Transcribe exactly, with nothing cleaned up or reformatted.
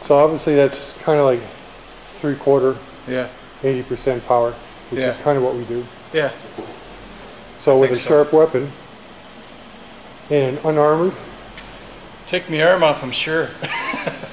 So obviously that's kind of like three quarter, yeah, eighty percent power, which yeah. is kind of what we do. Yeah. So with a so. sharp weapon and an unarmored. Take my arm off, I'm sure.